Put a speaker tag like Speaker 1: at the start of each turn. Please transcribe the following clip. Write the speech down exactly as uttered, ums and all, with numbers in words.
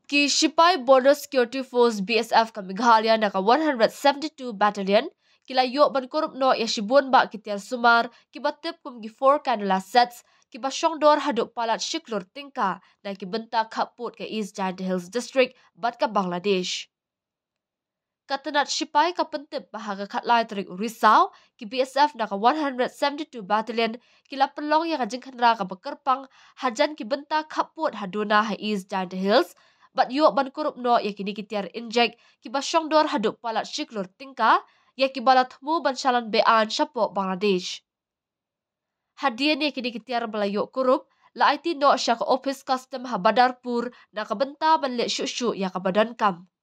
Speaker 1: Ki Sipai Border Security Force B S F ka Meghalaya na ka one hundred seventy-two Battalion kila yo ban Kurup no ya shibun ba ki tiar sumar ki batip kum gi four cannula sets ki ba shongdor haduk palat shiklur tingka na ki benta khaput ke East Jaintia Hills District bat ka Bangladesh. Katanat Sipai ka pentip bahaga khatlai terik Risau ki B S F na ka one hundred seventy-two Battalion kila pelong ya ka jingkhanra ka bekerpang hajan ki benta khaput haduna ha East Jaintia Hills bat yo ban Kurup no ya kini ki tiar injek ki ba shongdor haduk palat shiklur tingka ya ki balat mu ban shalan bean syapok Bangladesh. Hadian ya kini ki tiar balayo Kurup la I T no syak office custom ha Badarpur na ka benta ban lek syuk-syuk ya ka badan kam.